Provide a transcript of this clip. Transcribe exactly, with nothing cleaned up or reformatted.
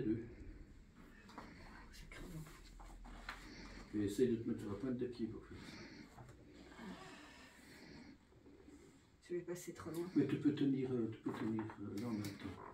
deux. C'est crevant. Et essaye de te mettre sur la pointe de pied pour faire ça. Je vais passer trop loin. Mais tu peux tenir, euh, tu peux tenir euh, là en même temps.